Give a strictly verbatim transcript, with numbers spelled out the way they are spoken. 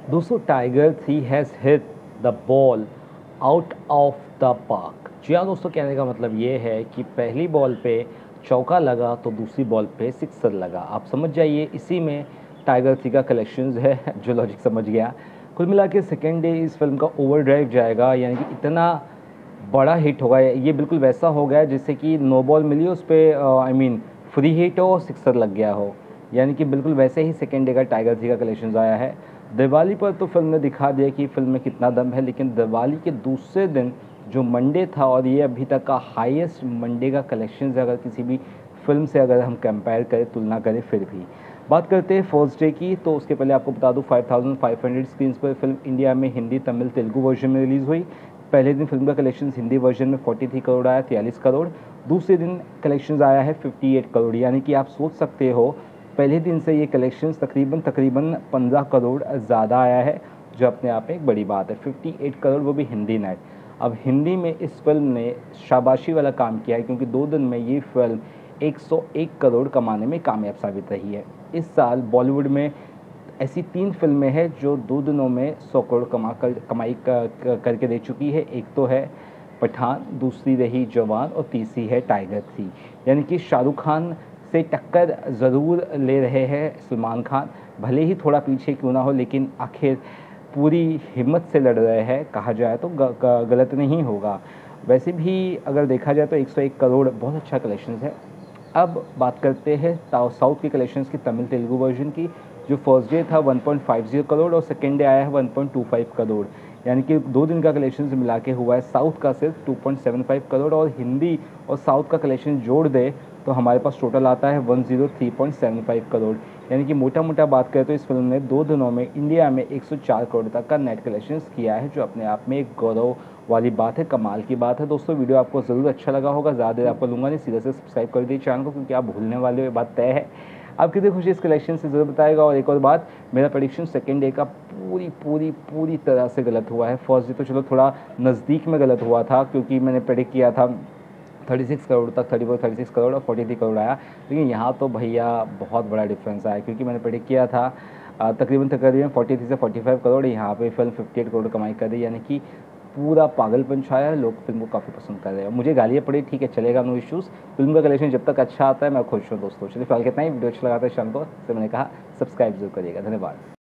दोस्तों Tiger three has hit the ball out of the park. जी हाँ दोस्तों, कहने का मतलब ये है कि पहली बॉल पे चौका लगा तो दूसरी बॉल पे सिक्सर लगा। आप समझ जाइए इसी में टाइगर थ्री का कलेक्शंस है जो लॉजिक समझ गया। कुल मिला के सेकेंड डे इस फिल्म का ओवर ड्राइव जाएगा, यानी कि इतना बड़ा हिट होगा। ये बिल्कुल वैसा हो गया जैसे कि नो बॉल मिली उस पर आई मीन फ्री हिट हो और सिक्सर लग गया हो, यानी कि बिल्कुल वैसे ही सेकेंड डे का टाइगर थ्री का कलेक्शंस आया है। दिवाली पर तो फिल्म ने दिखा दिया कि फिल्म में कितना दम है, लेकिन दिवाली के दूसरे दिन जो मंडे था, और ये अभी तक का हाईएस्ट मंडे का कलेक्शन है अगर किसी भी फिल्म से अगर हम कंपेयर करें, तुलना करें, फिर भी बात करते हैं फर्स्ट डे की। तो उसके पहले आपको बता दूं five thousand five hundred screen पर फिल्म इंडिया में हिंदी, तमिल, तेलुगु वर्जन में रिलीज़ हुई। पहले दिन फिल्म का कलेक्शन हिंदी वर्जन में तैंतालीस करोड़ आया, तैंतालीस करोड़। दूसरे दिन कलेक्शंस आया है अट्ठावन करोड़, यानी कि आप सोच सकते हो पहले दिन से ये कलेक्शंस तकरीबन तकरीबन पंद्रह करोड़ ज़्यादा आया है, जो अपने आप में एक बड़ी बात है। अट्ठावन करोड़, वो भी हिंदी नेट। अब हिंदी में इस फिल्म ने शाबाशी वाला काम किया है, क्योंकि दो दिन में ये फिल्म एक सौ एक करोड़ कमाने में कामयाब साबित रही है। इस साल बॉलीवुड में ऐसी तीन फिल्में हैं जो दो दिनों में सौ करोड़ कमा कर कमाई कर, कर, करके दे चुकी है। एक तो है पठान, दूसरी रही जवान, और तीसरी है टाइगर थ्री। यानी कि शाहरुख खान से टक्कर ज़रूर ले रहे हैं सलमान खान, भले ही थोड़ा पीछे क्यों ना हो, लेकिन आखिर पूरी हिम्मत से लड़ रहे हैं, कहा जाए तो ग, ग, गलत नहीं होगा। वैसे भी अगर देखा जाए तो एक सौ एक करोड़ बहुत अच्छा कलेक्शन है। अब बात करते हैं साउथ के कलेक्शंस की, तमिल तेलुगु वर्जन की। जो फर्स्ट डे था one point five zero crore और सेकेंड डे आया है one point two five crore, यानी कि दो दिन का कलेक्शन मिला के हुआ है साउथ का सिर्फ two point seven five crore, और हिंदी और साउथ का कलेक्शन जोड़ दे तो हमारे पास टोटल आता है one zero three point seven five crore. यानी कि मोटा मोटा बात करें तो इस फिल्म ने दो दिनों में इंडिया में एक सौ चार करोड़ तक का नेट कलेक्शन किया है, जो अपने आप में एक गौरव वाली बात है, कमाल की बात है। दोस्तों वीडियो आपको ज़रूर अच्छा लगा होगा, ज़्यादा देर आपको लूँगा नहीं, सीधे से सब्सक्राइब कर दीजिए चैनल को, क्योंकि आप भूलने वाले हो, ये बात तय है। आप कितनी खुशी इस कलेक्शन से ज़रूर बताएगा। और एक और बात, मेरा प्रेडिक्शन सेकेंड डे का पूरी पूरी पूरी तरह से गलत हुआ है। फर्स्ट डे तो चलो थोड़ा नज़दीक में गलत हुआ था, क्योंकि मैंने प्रेडिक्ट किया था छत्तीस करोड़ तक, चौंतीस छत्तीस करोड़ और तैंतालीस करोड़ आया। लेकिन यहाँ तो भैया बहुत बड़ा डिफरेंस आया, क्योंकि मैंने प्रेडिक्ट किया था तकरीबन तकरीबन तैंतालीस से पैंतालीस करोड़, यहाँ पे फिल्म अट्ठावन करोड़ कमाई कर दी, यानी कि पूरा पागलपन छाया है। लोग फिल्म को काफ़ी पसंद कर रहे हैं। मुझे गालियाँ पड़ी, ठीक है, चलेगा, नो इश्यूज़। फिल्म का कलेक्शन जब तक अच्छा आता है मैं खुश हूँ। दोस्तों चलिए फिलहाल कितना ही, वीडियो अच्छा लगा था चैनल को, से मैंने कहा सब्सक्राइब जरूर करिएगा। धन्यवाद।